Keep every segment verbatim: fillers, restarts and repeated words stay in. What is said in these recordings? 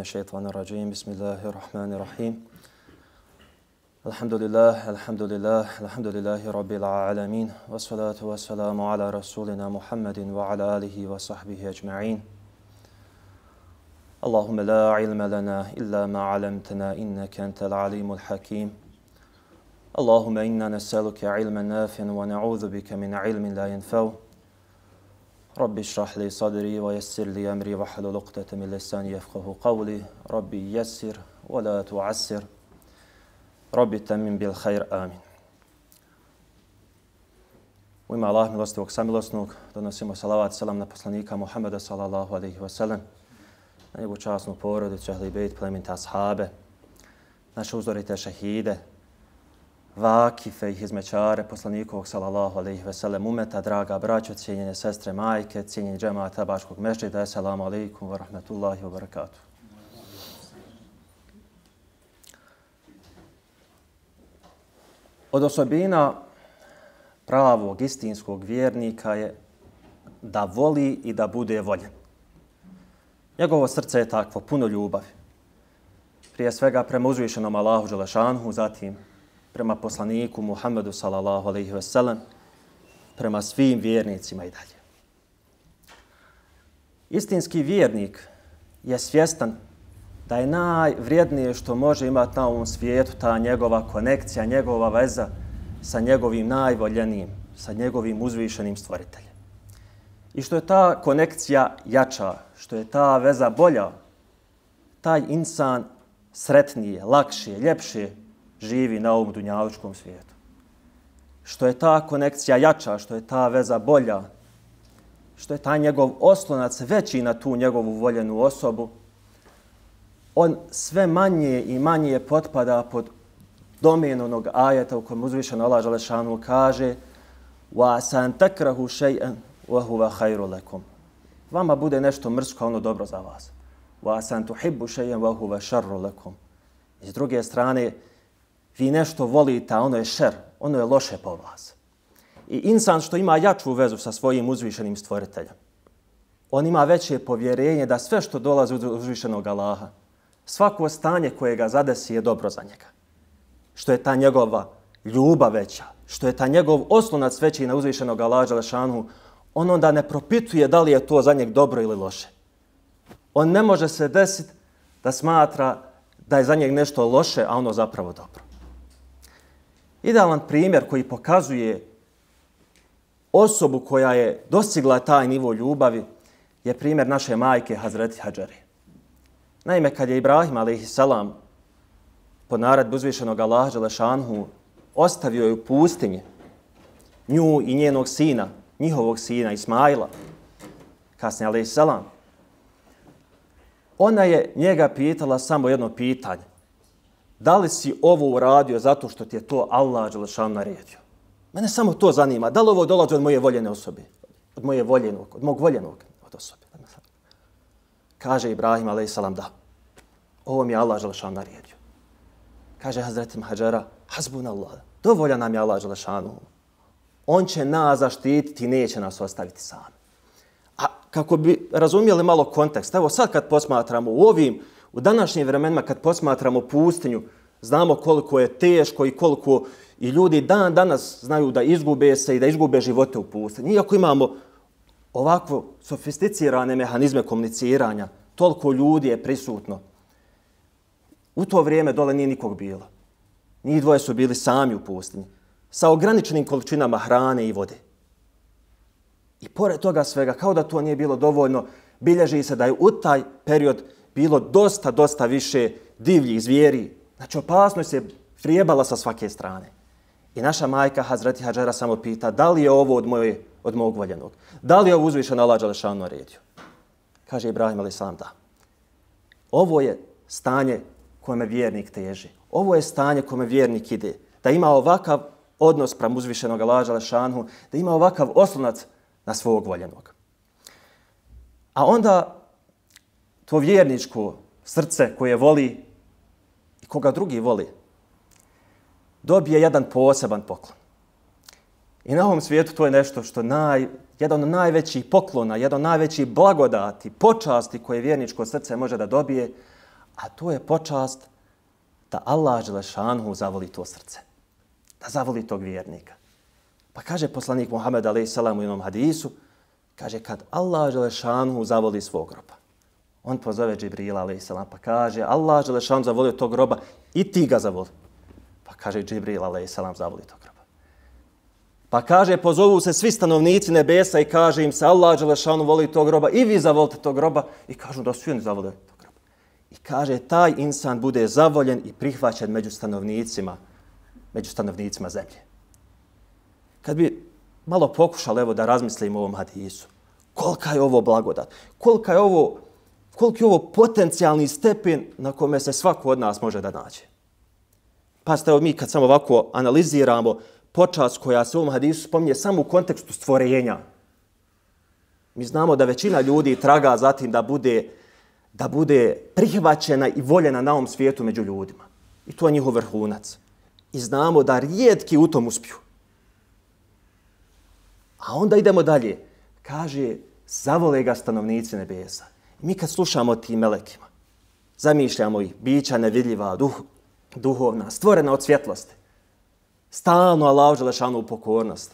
الشيطان الرجيم بسم الله الرحمن الرحيم الحمد لله الحمد لله الحمد لله رب العالمين والصلاة والسلام على رسولنا محمد وعلى آله وصحبه أجمعين اللهم لا علم لنا إلا ما علمتنا إنك أنت العليم الحكيم اللهم إنا نسألك علما نافعا ونعوذ بك من علم لا ينفع ربي اشرح لي صدري ويسر لي أمري واحلل عقدة من لساني يفقهوا قولي ربي يسر ولا تعسر ربي تمم بالخير آمين. U ime Allaha milostivog samilosnog donosimo salavat selam na poslanika Muhammeda sallallahu alejhi ve sellem, na njegovu časnu porodicu, ehli bejt, plemenite ashabe, naše uzorite šehide, vakife i hizmećare poslanikovog sallallahu alejhi ve sellem umeta, draga braćo, cijenjene sestre, majke, cijenjeni džemaat Tabaškog mešćida, assalamu alaikum wa rahmatullahi wa barakatuh. Od osobina pravog, istinskog vjernika je da voli i da bude voljen. Njegovo srce je takvo, puno ljubavi. Prije svega prema uzvišenom Allahu dželešanhu, zatim prema poslaniku Muhammedu sallallahu alejhi ve sellem, prema svim vjernicima i dalje. Istinski vjernik je svjestan da je najvrijednije što može imati na ovom svijetu ta njegova konekcija, njegova veza sa njegovim najvoljenijim, sa njegovim uzvišenim stvoriteljem. I što je ta konekcija jača, što je ta veza bolja, taj insan sretnije, lakše, ljepše živi na ovom dunjalučkom svijetu. Što je ta konekcija jača, što je ta veza bolja, što je taj njegov oslonac veći na tu njegovu voljenu osobu, on sve manje i manje potpada pod domen onog ajeta u kojem uzvišen Allah dželešanu kaže وَاسَنْ تَكْرَهُ شَيْئًا وَهُوَ خَيْرُ لَكُمْ. Vama bude nešto mrsko, ono dobro za vas. وَاسَنْ تُحِبُّ شَيْئًا وَهُوَ شَرُّ لَكُمْ. I s druge strane, vi nešto volite, a ono je šer, ono je loše po vas. I insan što ima jaču vezu sa svojim uzvišenim stvoriteljem, on ima veće povjerenje da sve što dolazi od uzvišenog Allaha, svako stanje koje ga zadesi je dobro za njega. Što je ta njegova ljubav veća, što je ta njegov oslonac veći na uzvišenog Allaha dželešanu, on onda ne propituje da li je to za njeg dobro ili loše. On ne može se desiti da smatra da je za njeg nešto loše, a ono zapravo dobro. Idealan primjer koji pokazuje osobu koja je dostigla taj nivo ljubavi je primjer naše majke Hazreti Hadžere. Naime, kad je Ibrahim alejhiselam po naredbi uzvišenog Allaha dželešanhu ostavio je u pustinji nju i njenog sina, njihovog sina Ismaila, kasnije alejhiselam, ona je njega pitala samo jedno pitanje. Da li si ovo uradio zato što ti je to Allah dželešanu naredio? Mene samo to zanima. Da li ovo dolazi od moje voljene osobe? Od moje voljenog, od mog voljenog od osobe. Kaže Ibrahim alejhiselam da. Ovo mi je Allah dželešanu naredio. Kaže Hazreti Hadžera, hasbunallah, dovoljan nam je Allah dželešanu. On će nas zaštititi i neće nas ostaviti sami. A kako bi razumjeli malo kontekst, evo sad kad posmatramo u ovim, u današnjim vremenima kad posmatramo pustinju, znamo koliko je teško i koliko i ljudi dan danas znaju da izgube se i da izgube živote u pustinji. Iako imamo ovakvo sofisticirane mehanizme komuniciranja, toliko ljudi je prisutno. U to vrijeme dole nije nikog bilo. Njih dvoje su bili sami u pustinji, sa ograničenim količinama hrane i vode. I pored toga svega, kao da to nije bilo dovoljno, bilježi se da je u taj period bilo dosta, dosta više divljih zvijeri. Znači, opasnost je vrijebala sa svake strane. I naša majka Hazreti Hadžera samo pita da li je ovo od, moje, od mog voljenog? Da li je ovo uzvišen Allah dželešanu naredio? Kaže Ibrahim alejhiselam da. Ovo je stanje kome vjernik teži. Ovo je stanje kome vjernik ide. Da ima ovakav odnos prema uzvišenog Allaha dželešanu, da ima ovakav oslonac na svog voljenog. A onda to vjerničko srce koje voli i koga drugi voli, dobije jedan poseban poklon. I na ovom svijetu to je nešto što naj, jedan od najvećih poklona, jedan od najvećih blagodati, počasti koje vjerničko srce može da dobije, A to je počast da Allah dželešanuhu zavoli to srce. Da zavoli tog vjernika. Pa kaže poslanik Muhammed alejhi selam u jednom hadisu, kaže kad Allah dželešanuhu zavoli svog roba, on pozove Džibrila alejhi selam pa kaže Allah dželešanuhu zavolio tog roba i ti ga zavoli. Pa kaže Džibril alejhi selam zavoli tog roba. Pa kaže pozovu se svi stanovnici nebesa i kaže im se Allah dželešanuhu voli tog roba i vi zavolite tog roba i kažu da svi oni zavole tog roba. I kaže taj insan bude zavoljen i prihvaćen među stanovnicima, među stanovnicima zemlje. Kad bi malo pokušali evo da razmislimo o ovom hadisu, kolika je ovo blagodat, kolika je ovo, koliki je ovo potencijalni stepen na kome se svako od nas može da nađe. Pazite, evo mi kad samo ovako analiziramo počast koja se u ovom hadisu spominje samo u kontekstu stvorenja. Mi znamo da većina ljudi traga zatim da bude, da bude prihvaćena i voljena na ovom svijetu među ljudima. I to je njihov vrhunac. I znamo da rijetki u tom uspiju. A onda idemo dalje. Kaže, zavole ga stanovnici nebesa. I mi kad slušamo o tim melekima, zamišljamo ih, bića nevidljiva, duh, duhovna, stvorena od svjetlosti. Stalno Allahu dželešanu u pokornosti.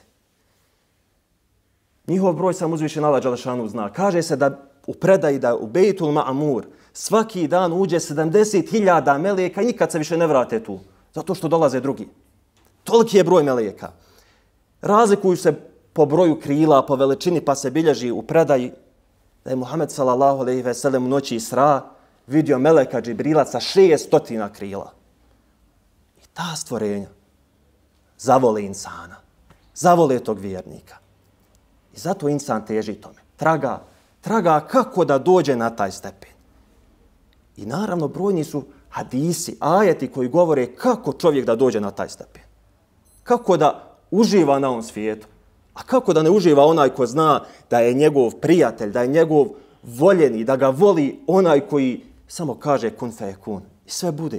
Njihov broj sam uzvišen Allah dželešanu zna. Kaže se da u predaji da u Bejtul Ma'mur svaki dan uđe sedamdeset hiljada meleka i nikad se više ne vrate tu. Zato što dolaze drugi. Toliki je broj meleka. Razlikuju se po broju krila, po veličini, pa se bilježi u predaji da je Muhammed sallallahu alejhi ve sellem u noći Isra vidio meleka Džibrila sa šestotina krila. I ta stvorenja zavole insana, zavole tog vjernika. I zato insan teži tome. Traga, traga kako da dođe na taj stepen. I naravno brojni su hadisi, ajeti koji govore kako čovjek da dođe na taj stepen. Kako da uživa na ovom svijetu. A kako da ne uživa onaj ko zna da je njegov prijatelj, da je njegov voljeni, da ga voli onaj koji samo kaže kun fe kun. I sve bude.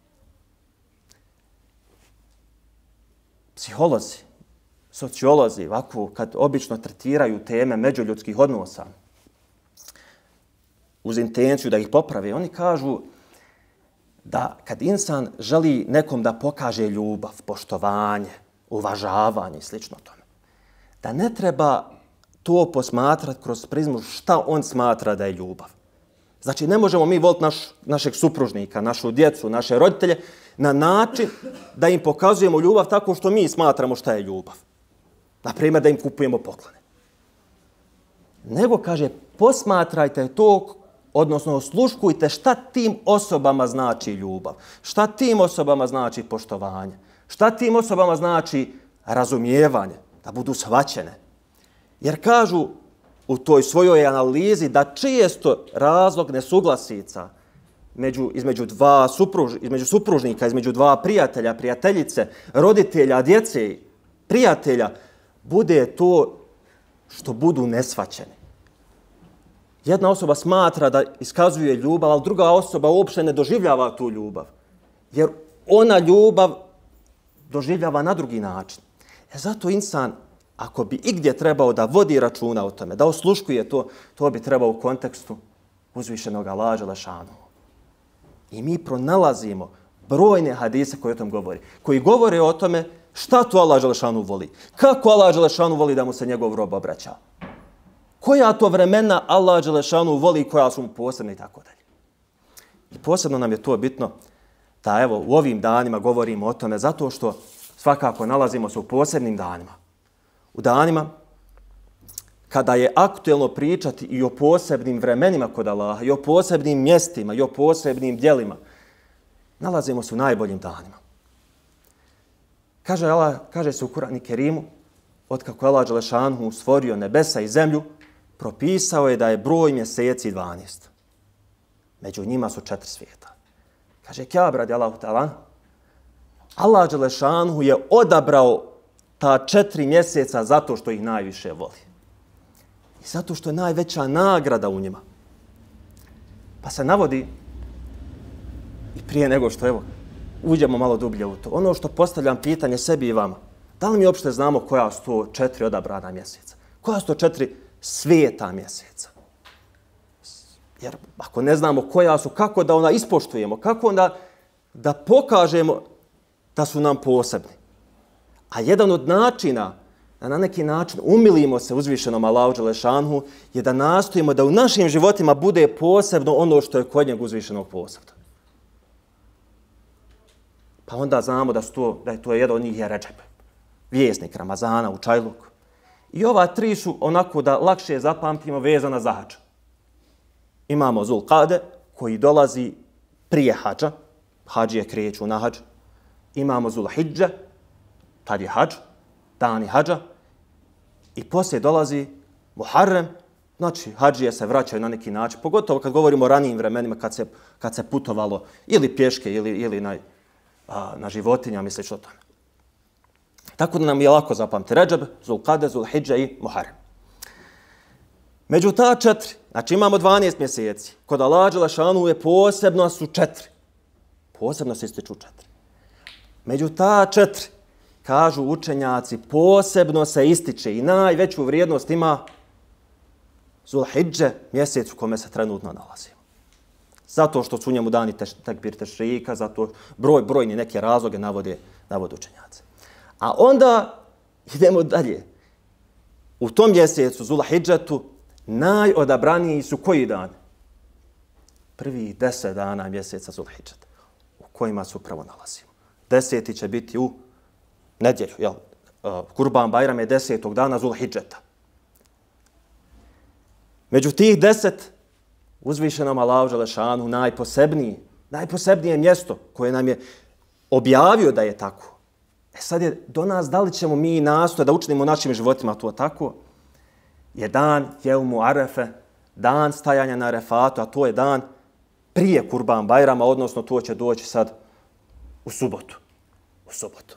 Psiholozi, sociolozi, ovako, kad obično tretiraju teme međuljudskih odnosa, uz intenciju da ih poprave, oni kažu da kad insan želi nekom da pokaže ljubav, poštovanje, uvažavanje i slično tome, da ne treba to posmatrati kroz prizmu šta on smatra da je ljubav. Znači, ne možemo mi voliti naš, našeg supružnika, našu djecu, naše roditelje na način da im pokazujemo ljubav tako što mi smatramo šta je ljubav. Naprimjer, da im kupujemo poklone. Nego, kaže, posmatrajte to, odnosno osluškujte šta tim osobama znači ljubav, šta tim osobama znači poštovanje, šta tim osobama znači razumijevanje, da budu shvaćene. Jer kažu u toj svojoj analizi da često razlog nesuglasica među, između, dva supruž, između supružnika, između dva prijatelja, prijateljice, roditelja, djece, prijatelja, bude to što budu neshvaćeni. Jedna osoba smatra da iskazuje ljubav, ali druga osoba uopšte ne doživljava tu ljubav. Jer ona ljubav doživljava na drugi način. E zato insan, ako bi igdje trebao da vodi računa o tome, da osluškuje to, to bi trebao u kontekstu uzvišenog Allaha dželešanuhu. I mi pronalazimo brojne hadise koji o tom govori. Koji govore o tome šta to Allah dželešanuhu voli. Kako Allah dželešanuhu voli da mu se njegov rob obraća. Koja to vremena Allah dželešanuhu voli, koja su mu posebne i tako dalje. I posebno nam je to bitno da evo u ovim danima govorimo o tome zato što svakako nalazimo se u posebnim danima. U danima kada je aktuelno pričati i o posebnim vremenima kod Allaha, i o posebnim mjestima, i o posebnim djelima. Nalazimo se u najboljim danima. Kaže, Allah, kaže se u Kur'anu Kerimu, otkako je Allah dželešanuhu stvorio nebesa i zemlju, propisao je da je broj mjeseci dvanaest. Među njima su četiri svijeta. Kaže, Kjab radijallahu ta'ala, Allah dželešanuhu je odabrao ta četiri mjeseca zato što ih najviše voli. I zato što je najveća nagrada u njima. Pa se navodi, i prije nego što evo, uđemo malo dublje u to, ono što postavljam pitanje sebi i vama, da li mi uopšte znamo koja su to četiri odabrana mjeseca? Koja su to četiri svijeta mjeseca? Jer ako ne znamo koja su, kako da ona ispoštujemo, kako onda da pokažemo da su nam posebni. A jedan od načina da na neki način umilimo se uzvišenom Allahu dželešanhu je da nastojimo da u našim životima bude posebno ono što je kod njega uzvišenog posebno. Pa onda znamo da, su to, da je to jedan od njih je Redžep, vjesnik Ramazana u Čajluku. I ova tri su onako da lakše zapamtimo vezana za hadž. Imamo Zulkade koji dolazi prije hadža, hadžije kreću na hadž. Imamo Zulhidže, tad je hadž, dani hadža. I poslije dolazi Muharrem, znači hadžije se vraćaju na neki način, pogotovo kad govorimo o ranijim vremenima kad se, kad se putovalo ili pješke ili, ili na, a, na životinjama i slično tome. Tako da nam je lako zapamtiti Redžeb, Zulkade, Zulhidže i Muharrem. Među ta četiri, znači imamo dvanaest mjeseci, kod Allaha dželešanu je posebno su četiri. Posebno se ističu četiri. Među ta četiri, kažu učenjaci, posebno se ističe i najveću vrijednost ima Zulhidže, mjesec u kome se trenutno nalazimo. Zato što su u njemu dani tekbir tešrika, zato broj, brojni neke razloge navode, navode učenjaci. A onda idemo dalje. U tom mjesecu Zulhidžetu najodabraniji su koji dan? Prvih deset dana mjeseca Zulhidžeta u kojima se upravo nalazimo. Deseti će biti u nedjelju, jel? Kurban Bajram je desetog dana Zulhidžeta. Među tih deset uzvišenom Allahu dželešanu najposebniji, najposebnije mjesto koje nam je objavio da je tako. E sad je do nas da li ćemo mi nastojati da učinimo u našim životima to tako, je dan Jeumu Arefe, dan stajanja na Arefatu, a to je dan prije Kurban Bajrama, odnosno to će doći sad u subotu. U subotu.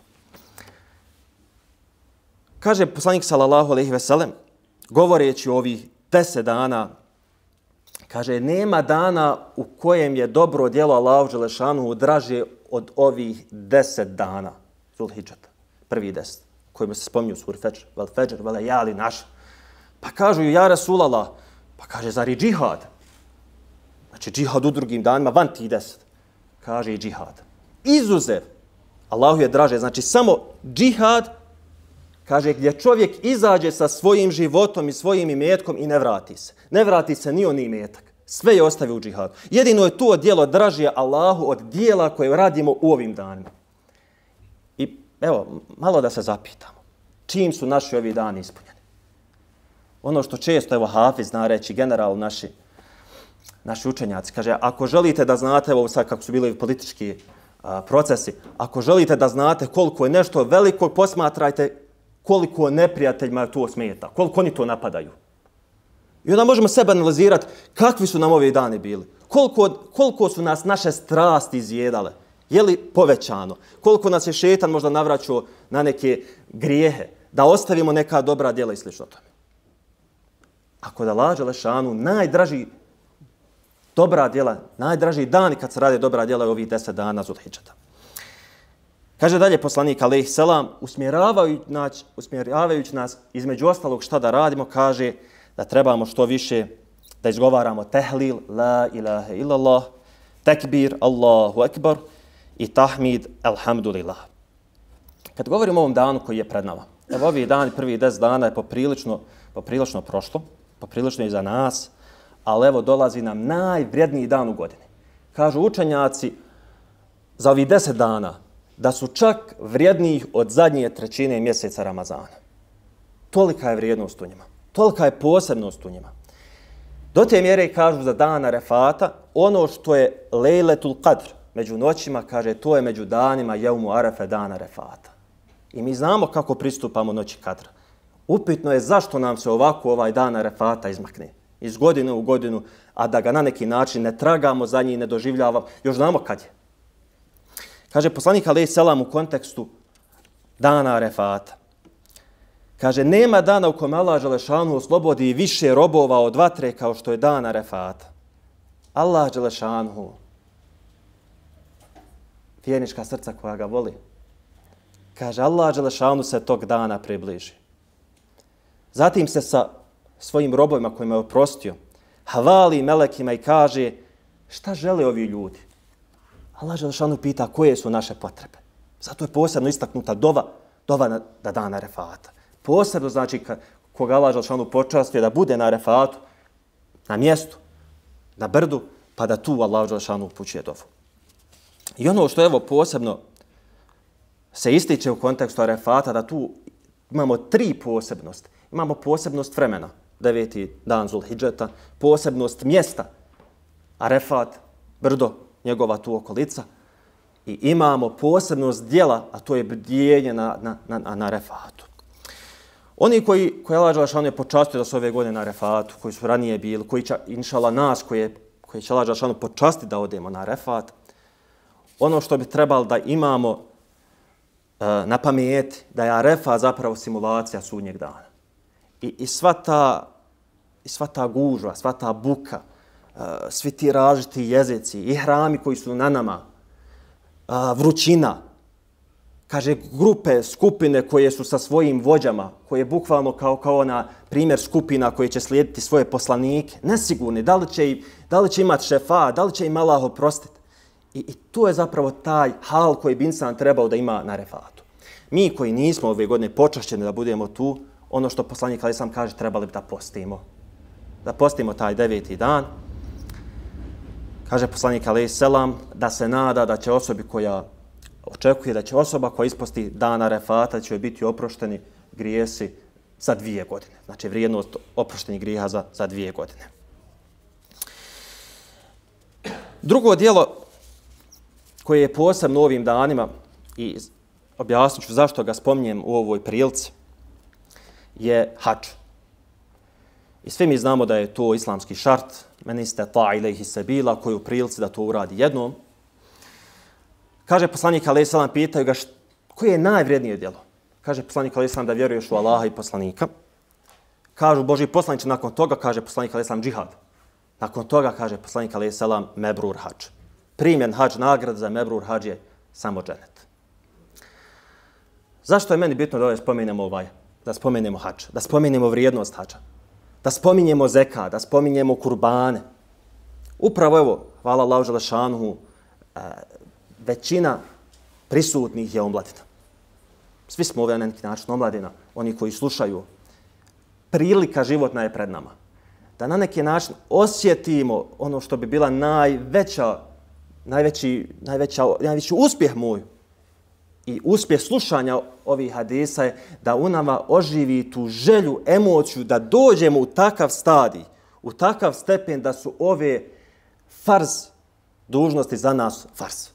Kaže poslanik sallallahu alejhi ve sellem, govoreći o ovih deset dana, kaže, nema dana u kojem je dobro djelo Allahu dželešanu draže od ovih deset dana Zulhidžeta, prvi deset, kojima se spominju suri Fedžr, vel Fedžr, vel Jali naš. Pa kažu ju, ja Rasulallah, pa kaže, zar i džihad? Znači, džihad u drugim danima, van tih deset. Kaže i džihad. Izuzev, Allahu je draže, znači samo džihad, kaže, gdje čovjek izađe sa svojim životom i svojim imetkom i ne vrati se. Ne vrati se ni on imetak. Sve je ostavio u džihadu. Jedino je to djelo dražije Allahu od djela koje radimo u ovim danima. I evo, malo da se zapitamo. Čim su naši ovi dani ispunjeni? Ono što često, evo, Hafiz zna reći, general naši, naši učenjaci, kaže, ako želite da znate, evo sad kako su bili politički a, procesi, ako želite da znate koliko je nešto veliko, posmatrajte koliko neprijateljima to smeta, koliko oni to napadaju. I onda možemo sebe analizirati kakvi su nam ovi dani bili, koliko, koliko su nas naše strasti izjedale, je li povećano, koliko nas je šetan možda navraćao na neke grijehe, da ostavimo neka dobra djela i slično tome. Ako da Allahu dželešanu najdraži dobra djela, najdraži dani kad se rade dobra djela je ovih deset dana Zulhidžeta. Kaže dalje poslanik alejhi selam, usmjeravajući nas, usmjeravajući nas između ostalog šta da radimo, kaže da trebamo što više da izgovaramo tehlil, la ilaha illallah, tekbir, Allahu ekbar i tahmid, alhamdulillah. Kad govorimo o ovom danu koji je pred nama, evo ovi dani, prvi deset dana je poprilično, poprilično prošlo, poprilično i za nas, ali evo dolazi nam najvrijedniji dan u godini. Kažu učenjaci za ovih deset dana da su čak vrijednijih od zadnje trećine mjeseca Ramazana. Tolika je vrijednost u njima. Tolika je posebnost u njima. Do te mjere kažu za dan Arefata, ono što je Lejletul Qadr, među noćima, kaže, to je među danima Jeumu Arefe, dana Arefata. I mi znamo kako pristupamo noći Kadra. Upitno je zašto nam se ovako ovaj dan Arefata izmakne. Iz godine u godinu, a da ga na neki način ne tragamo za njih, ne doživljavamo. Još znamo kad je. Kaže poslanik alejhi selam u kontekstu dana Arefata. Kaže, nema dana u kojem Allah dželešanu oslobodi više robova od vatre kao što je dan Arefata. Allah dželešanu, vjernička srca koja ga voli, kaže, Allah dželešanu se tog dana približi. Zatim se sa svojim robovima kojima je oprostio, hvali melekima i kaže šta žele ovi ljudi. Allah dželešanu pita koje su naše potrebe. Zato je posebno istaknuta dova, dova na, da dana Arefata. Posebno znači koga Allah dželešanu počastuje da bude na Arefatu, na mjestu, na brdu, pa da tu Allah dželešanu upućuje dovu. I ono što evo posebno se ističe u kontekstu Arefata, da tu imamo tri posebnosti. Imamo posebnost vremena, deveti dan Zulhidžeta, posebnost mjesta, Arefat, brdo, njegova tu okolica, i imamo posebnost dijela, a to je bdjenje na, na, na, na Arefatu. Oni koji, koji Allah dželešanu je počastio da su ove godine na Arefatu, koji su ranije bili, koji će, inšala nas, koji, je, koji će Allah dželešanu počastiti da odemo na Arefat, ono što bi trebalo da imamo uh, na pameti, da je Arefat zapravo simulacija sudnjeg dana. I, i, sva, ta, i sva ta gužva, sva ta buka, uh, svi ti različiti jezici i hrami koji su na nama, uh, vrućina, kaže grupe, skupine koje su sa svojim vođama, koje bukvalno kao, kao ona primjer skupina koje će slijediti svoje poslanike, nesigurni, da li će, da li će imati šefa, da li će im Allah oprostiti. I, I to je zapravo taj hal koji bi insan trebao da ima na Arefatu. Mi koji nismo ove godine počašćeni da budemo tu, ono što poslanik alejhi selam kaže, trebali bi da postimo. Da postimo taj deveti dan. Kaže poslanik alejhi selam da se nada da će osobi koja očekuje da će osoba koja isposti dan Arefata će biti oprošteni grijesi za dvije godine. Znači vrijednost oproštenih grijeha za, za dvije godine. Drugo dijelo koje je posebno u ovim danima, i objasnit ću zašto ga spominjem u ovoj prilici, je hadž. I svi mi znamo da je to islamski šart, men istata ilejhi sebila, koji u prilici da to uradi jednom. Kaže poslanik alejhi selam, pitaju ga št, koje je najvrijednije djelo. Kaže poslanik alejhi selam da vjeruješ u Allaha i poslanika. Kažu Božji poslaniče, nakon toga kaže poslanik alejhi selam džihad. Nakon toga kaže poslanik alejhi selam mebrur hadž. Primjen hadž, nagrada za mebrur hadž je samo dženet. Zašto je meni bitno da ovdje spomenemo ovaj, da spomenemo hadž, da spomenemo vrijednost hadža, da spominjemo zeka, da spominjemo kurbane? Upravo evo, hvala Allahu dželešanuhu, većina prisutnih je omladina. Svi smo ovdje na neki način omladina, oni koji slušaju. Prilika životna je pred nama. Da na neki način osjetimo ono što bi bila najveća, najveći, najveća, najveći uspjeh moj i uspjeh slušanja ovih hadisa je da u nama oživi tu želju, emociju, da dođemo u takav stadij, u takav stepen da su ove farz dužnosti za nas farz.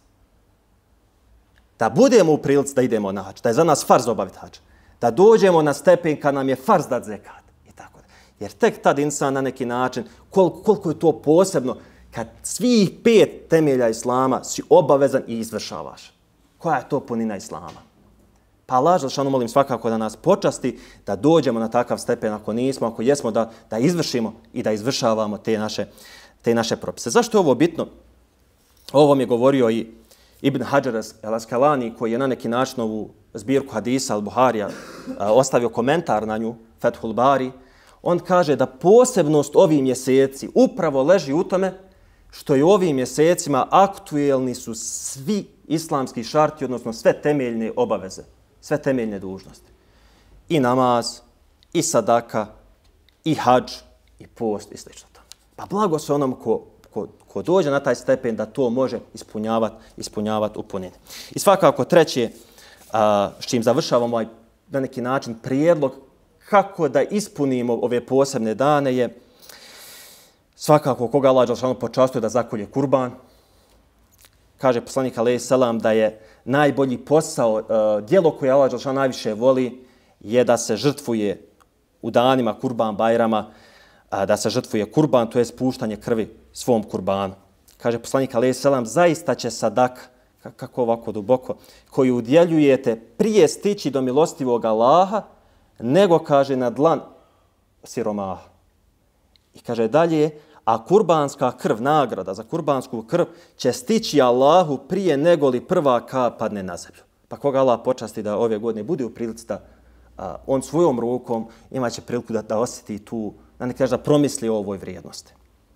Da budemo u prilici da idemo na hadž, da je za nas farz obaviti hadž, da dođemo na stepen kad nam je farz dat zekat i tako da. Jer tek tad insan na neki način, koliko, koliko je to posebno, kad svih pet temelja Islama si obavezan i izvršavaš. Koja je to punina Islama? Pa Allah dželešanu molim svakako da nas počasti, da dođemo na takav stepen, ako nismo, ako jesmo, da, da izvršimo i da izvršavamo te naše, te naše propise. Zašto je ovo bitno? Ovo mi je govorio i Ibn Hadžar el-Askalani, koji je na neki način ovu zbirku hadisa al-Buharija ostavio komentar na nju, Fethul Bari. On kaže da posebnost ovih mjeseci upravo leži u tome što je u ovim mjesecima aktuelni su svi islamski šarti, odnosno sve temeljne obaveze, sve temeljne dužnosti. I namaz, i sadaka, i hadž, i post, i sl. Pa blago se onom ko, ko, ko dođe na taj stepen da to može ispunjavati ispunjavat u punini. I svakako treće, a, s čim završavamo ovaj na neki način prijedlog kako da ispunimo ove posebne dane je svakako koga Allah dželešanu počastuje da zakolje kurban. Kaže poslanik alejhi selam da je najbolji posao, uh, djelo koje Allah dželešanu najviše voli je da se žrtvuje u danima kurban bajrama, uh, da se žrtvuje kurban, to je spuštanje krvi svom kurbanu. Kaže poslanik alejhi selam, zaista će sadaka, kako ovako duboko, koju udjeljujete prije stići do milostivog Allaha, nego, kaže, na dlan siromaha. I kaže dalje, a kurbanska krv, nagrada za kurbansku krv, će stići Allahu prije nego li prva kap padne na zemlju. Pa koga Allah počasti da ove godine bude u prilici da a, on svojom rukom imaće priliku da, da osjeti tu, da ne kaže da promisli o ovoj vrijednosti.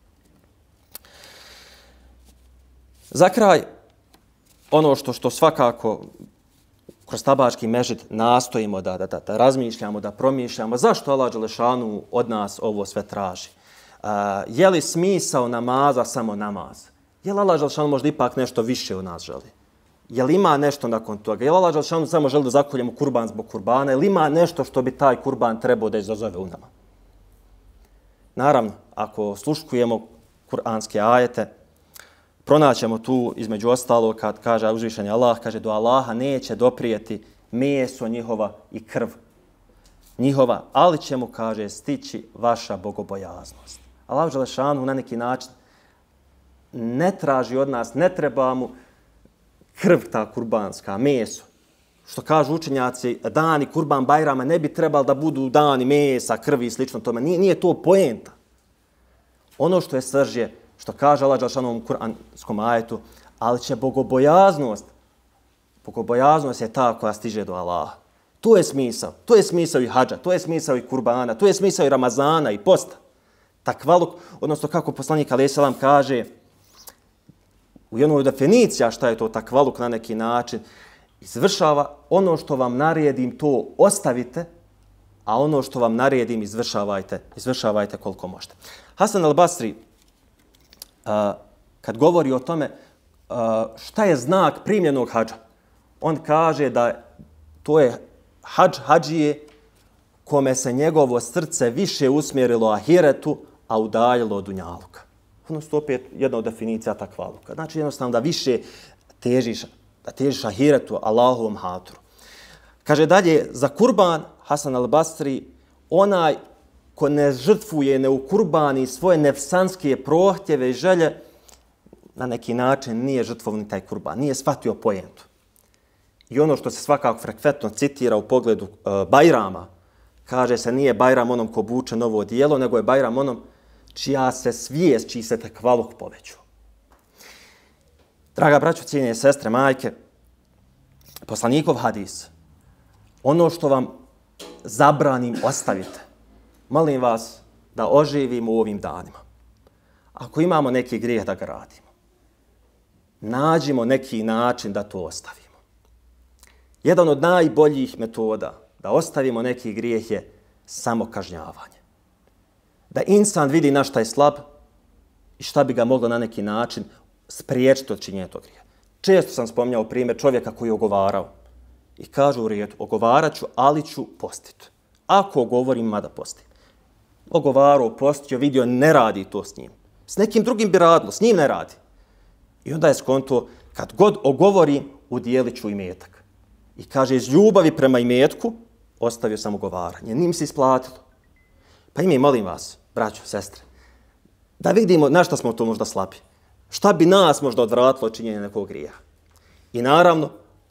Za kraj, ono što, što svakako kroz tabački mežid nastojimo da, da, da, da razmišljamo, da promišljamo, zašto Allah dželešanu od nas ovo sve traži? Uh, je li smisao namaza samo namaz? Je li Allah dželešanu možda ipak nešto više u nas želi? Je li ima nešto nakon toga? Je li Allah dželešanu samo želi da zakoljemo kurban zbog kurbana? Je li ima nešto što bi taj kurban trebao da izazove u nama? Naravno, ako sluškujemo kuranske ajete, pronaćemo tu između ostalo kad kaže uzvišeni Allah, kaže do Allaha neće doprijeti meso njihova i krv njihova, ali će mu, kaže, stići vaša bogobojaznost. Allah dželešanu na neki način ne traži od nas, ne treba mu krv ta kurbanska, meso. Što kažu učenjaci, dani kurban bajrama ne bi trebali da budu dani mesa, krvi i slično tome. Nije, nije to poenta. Ono što je srž je, što kaže Allah dželešanu u kuranskom ajetu, ali će bogobojaznost, bogobojaznost je ta koja stiže do Allaha. To je smisao. To je smisao i hadža, to je smisao i kurbana, to je smisao i Ramazana i posta. Takvaluk, odnosno kako poslanik alejhi selam kaže, u jednoj definicija šta je to takvaluk na neki način, izvršava ono što vam naredim, to ostavite, a ono što vam naredim izvršavajte, izvršavajte koliko možete. Hasan al-Basri, uh, kad govori o tome uh, šta je znak primljenog hadža, on kaže da to je hadž hadžije kome se njegovo srce više usmjerilo ahiretu, a udaljilo od dunjaluka. Odnosno, opet jedna od definicija takvaluka. Znači, jednostavno da više težiš, da težiš ahiretu, Allahovom hatoru. Kaže dalje, za kurban, Hasan al-Basri, onaj ko ne žrtvuje, ne ukurbani svoje nefsanske prohtjeve i želje, na neki način nije žrtvovni taj kurban, nije shvatio pojentu. I ono što se svakako frekventno citira u pogledu uh, Bajrama, kaže se nije Bajram onom ko buče novo odijelo, nego je Bajram onom čija se svijest, čiji se takvaluk poveću. Draga braćo, cijenjene sestre, majke, poslanikov hadis, ono što vam zabranim, ostavite. Molim vas da oživimo u ovim danima. Ako imamo neki grijeh da ga radimo, nađimo neki način da to ostavimo. Jedan od najboljih metoda da ostavimo neki grijeh je samo kažnjavanje. Da insan vidi na šta je slab i šta bi ga moglo na neki način spriječiti od činjenja tog grijeha. Često sam spominjao primjer čovjeka koji je ogovarao. I kažu u rijetu, ogovarat ću, ali ću postiti. Ako govorim, mada postim. Ogovarao, postio, vidio, ne radi to s njim. S nekim drugim bi radilo, s njim ne radi. I onda je skonto, kad god ogovorim, udjelit ću imetak. I kaže, iz ljubavi prema imetku, ostavio sam ogovaranje. Nije mi se isplatilo. Pa i mi, molim vas, braćo, sestre, da vidimo na šta smo to možda slabi. Šta bi nas možda odvratilo od činjenja nekog grijeha. I naravno,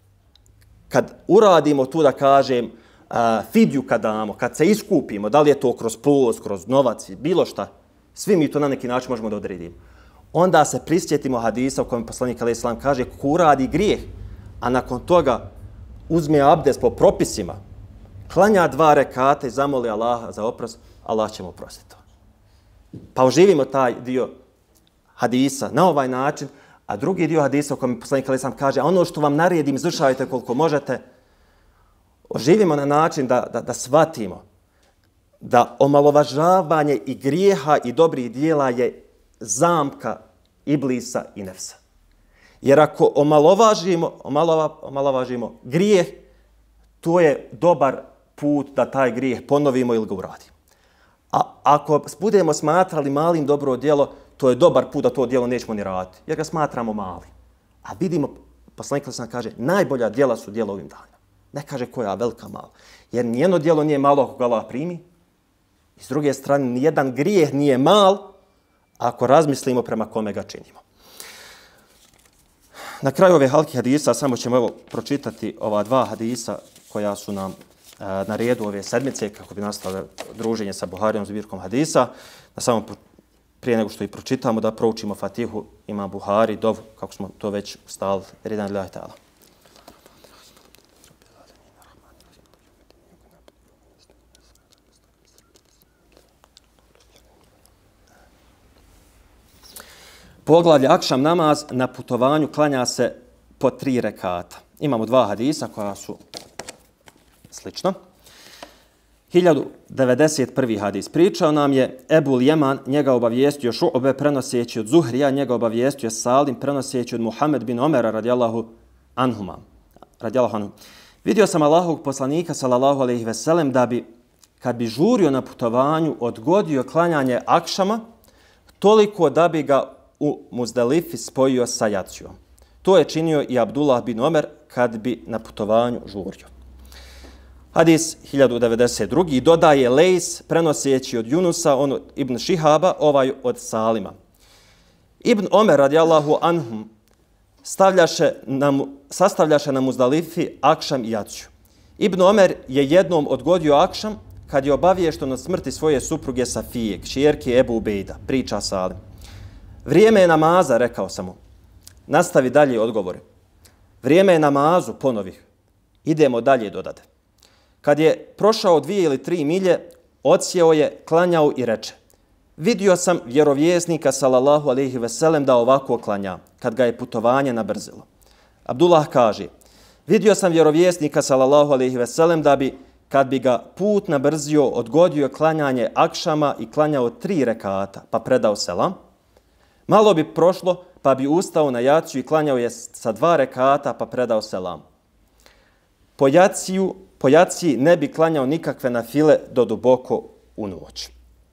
kad uradimo tu da kažem uh, fidju kad damo, kad se iskupimo, da li je to kroz post, kroz novac, bilo šta, svi mi to na neki način možemo da odredimo. Onda se prisjetimo hadisa u kojem poslanik alejhi selam kaže ko uradi grijeh, a nakon toga uzme abdest po propisima, klanja dva rekata i zamoli Allaha za oprost, Allah će mu oprostiti. Pa oživimo taj dio hadisa na ovaj način, a drugi dio hadisa u kojem poslanik alejhi selam kaže, a ono što vam naredim, izvršavajte koliko možete, oživimo na način da, da, da shvatimo da omalovažavanje i grijeha i dobrih dijela je zamka iblisa i nefsa. Jer ako omalovažimo, omalova, omalovažimo grijeh, to je dobar put da taj grijeh ponovimo ili ga uradimo. A ako budemo smatrali malim dobro djelo, to je dobar put da to djelo nećemo ni raditi, jer ga smatramo mali. A vidimo, poslanik sam kaže, najbolja djela su djela ovim danima. Ne kaže koja velika mala. Jer nijedno djelo nije malo ako ga Allah primi. I s druge strane, nijedan grijeh nije mal ako razmislimo prema kome ga činimo. Na kraju ove halki hadisa samo ćemo evo pročitati ova dva hadisa koja su nam e, na redu ove sedmice kako bi nastalo druženje sa Buharijom zbirkom hadisa. Na samom prije nego što i pročitamo da proučimo Fatihu ima Buhari, dov, kako smo to već ustavili. Ridan lillahi ta'ala. Poglavlje akšam namaz na putovanju klanja se po tri rekata. Imamo dva hadisa koja su slična. hiljadu devedeset prvi hadis. Pričao nam je Ebul Jeman, njega obavijestio Šu'be prenoseći od Zuhrija, njega obavijestio Salim prenoseći od Muhammed bin Omera radijallahu anhuma. Radijallahu anhum. Vidio sam Allahovog poslanika sallallahu alejhi ve sellem da bi kad bi žurio na putovanju odgodio klanjanje akšama toliko da bi ga u Muzdalifi spojio sa jacijom. To je činio i Abdullah bin Omer kad bi na putovanju žurio. Hadis hiljadu devedeset drugi. Dodaje Lejs prenoseći od Junusa, on od Ibn Šihaba, ovaj od Salima. Ibn Omer radijallahu anhum stavljaše na, sastavljaše na Muzdalifi akšam i jaciju. Ibn Omer je jednom odgodio akšam kad je obaviješten od smrti svoje supruge Safije, kćerke Ebu Ubejda, priča Salim. Vrijeme je namaza, rekao sam mu. Nastavi dalje odgovore. Vrijeme je namazu, ponovih. Idemo dalje, dodade. Kad je prošao dvije ili tri milje, odsjeo je, klanjao i reče. Vidio sam vjerovjesnika sallallahu alejhi ve sellem da ovako klanja, kad ga je putovanje nabrzilo. Abdullah kaže, vidio sam vjerovjesnika sallallahu alejhi ve sellem da bi, kad bi ga put nabrzio, odgodio klanjanje akšama i klanjao tri rekata, pa predao selam. Malo bi prošlo, pa bi ustao na jaciju i klanjao je sa dva rekata, pa predao selam. Po jaciju, po jaciji ne bi klanjao nikakve nafile do duboko u noć.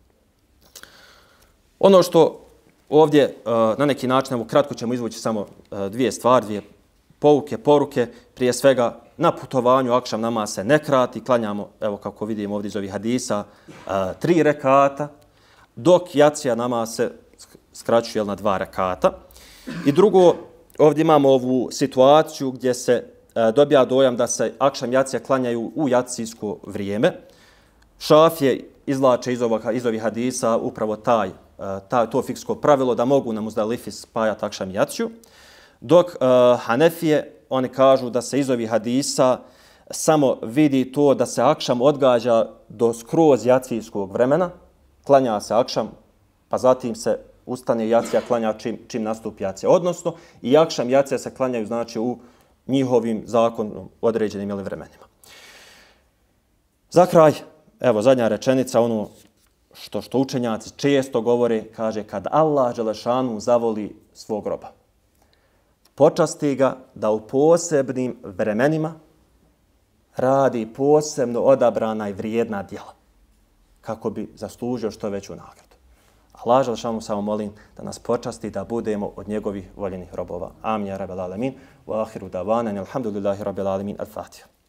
Ono što ovdje na neki način, evo kratko ćemo izvući samo dvije stvari, dvije pouke, poruke. Prije svega, na putovanju akšam namaz se ne krati, klanjamo, evo kako vidimo ovdje iz ovih hadisa, tri rekata, dok jacija namaz se skraćuje na dva rekata. I drugo, ovdje imamo ovu situaciju gdje se dobija dojam da se akšam jacija klanjaju u jacijsko vrijeme. Šafije izlače iz, ovog, iz ovih hadisa upravo taj, taj, to fiksko pravilo da mogu na Muzdalifi spajati akšam jaciju, dok uh, Hanefije, oni kažu da se iz ovih hadisa samo vidi to da se akšam odgađa do skroz jacijskog vremena, klanja se akšam, pa zatim se ustane jacija, klanja čim, čim nastupi jacija. Odnosno, i akšam jacija se klanjaju znači u njihovim zakonom određenim ili vremenima. Za kraj, evo zadnja rečenica, ono što, što učenjaci često govore, kaže kad Allah dželešanu zavoli svog roba, počasti ga da u posebnim vremenima radi posebno odabrana i vrijedna djela kako bi zaslužio što veću nagradu. Allah dželešanu samo molim da nas počasti da budemo od njegovih voljenih robova. Amin ja rabbel alemin. Wa ahiru davana alhamdulillahi rabbil alamin. Al-Fatiha.